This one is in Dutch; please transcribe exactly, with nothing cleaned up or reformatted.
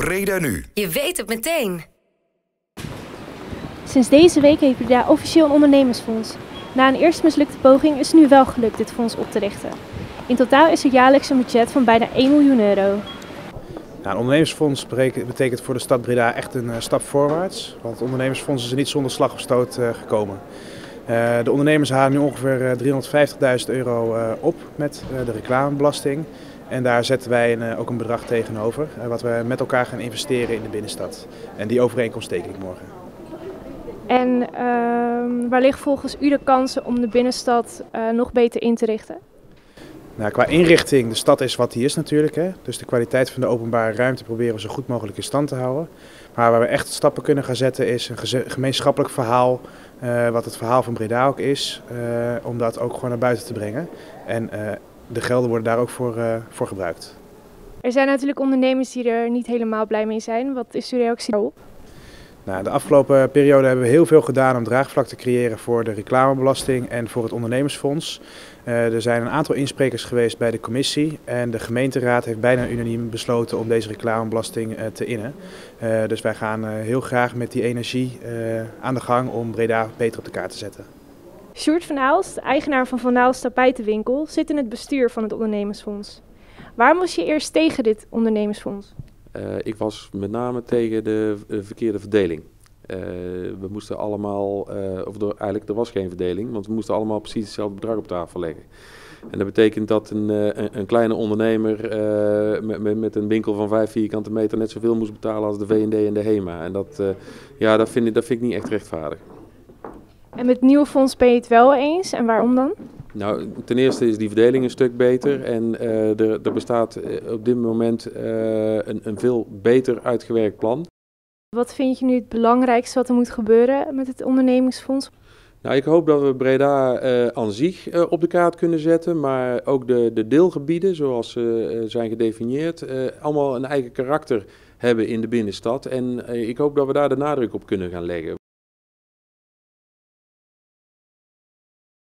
Breda Nu. Je weet het meteen. Sinds deze week heeft Breda officieel een ondernemersfonds. Na een eerst mislukte poging is het nu wel gelukt dit fonds op te richten. In totaal is er jaarlijks een budget van bijna één miljoen euro. Nou, een ondernemersfonds betekent voor de stad Breda echt een uh, stap voorwaarts. Want het ondernemersfonds is er niet zonder slag of stoot uh, gekomen. Uh, de ondernemers halen nu ongeveer uh, driehonderdvijftigduizend euro uh, op met uh, de reclamebelasting. En daar zetten wij een, uh, ook een bedrag tegenover, uh, wat we met elkaar gaan investeren in de binnenstad. En die overeenkomst teken ik morgen. En uh, waar liggen volgens u de kansen om de binnenstad uh, nog beter in te richten? Nou, qua inrichting, de stad is wat die is natuurlijk. Hè? Dus de kwaliteit van de openbare ruimte proberen we zo goed mogelijk in stand te houden. Maar waar we echt stappen kunnen gaan zetten is een gemeenschappelijk verhaal. Uh, wat het verhaal van Breda ook is. Uh, om dat ook gewoon naar buiten te brengen. En uh, de gelden worden daar ook voor, uh, voor gebruikt. Er zijn natuurlijk ondernemers die er niet helemaal blij mee zijn. Wat is uw reactie daarop? Nou, de afgelopen periode hebben we heel veel gedaan om draagvlak te creëren voor de reclamebelasting en voor het ondernemersfonds. Uh, er zijn een aantal insprekers geweest bij de commissie en de gemeenteraad heeft bijna unaniem besloten om deze reclamebelasting uh, te innen. Uh, dus wij gaan uh, heel graag met die energie uh, aan de gang om Breda beter op de kaart te zetten. Sjoerd van Aalst, eigenaar van Van Aalst Tapijtenwinkel, zit in het bestuur van het ondernemersfonds. Waarom was je eerst tegen dit ondernemersfonds? Uh, ik was met name tegen de, de verkeerde verdeling. Uh, we moesten allemaal, uh, of er, eigenlijk er was geen verdeling, want we moesten allemaal precies hetzelfde bedrag op tafel leggen. En dat betekent dat een, een, een kleine ondernemer uh, met, met een winkel van vijf vierkante meter net zoveel moest betalen als de V en D en de HEMA. En dat, uh, ja, dat, vind ik, dat vind ik niet echt rechtvaardig. En met het nieuwe fonds ben je het wel eens en waarom dan? Nou, ten eerste is die verdeling een stuk beter en uh, er, er bestaat op dit moment uh, een, een veel beter uitgewerkt plan. Wat vind je nu het belangrijkste wat er moet gebeuren met het ondernemingsfonds? Nou, ik hoop dat we Breda uh, aan zich uh, op de kaart kunnen zetten, maar ook de, de deelgebieden zoals ze uh, zijn gedefinieerd, uh, allemaal een eigen karakter hebben in de binnenstad. En uh, ik hoop dat we daar de nadruk op kunnen gaan leggen.